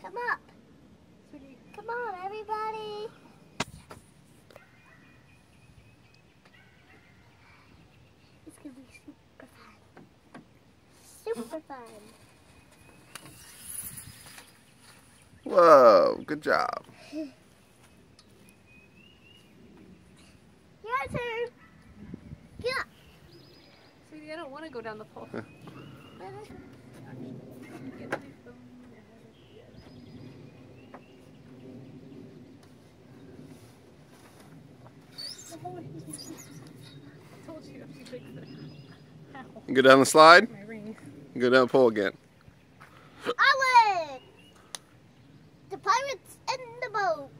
Come up. Come on, everybody. It's going to be super fun. Super fun. Whoa, good job. Your turn. Get up. Sweetie, I don't want to go down the pole. Go down the slide. My ring. Go down the pole again. Owen! The pirates in the boat.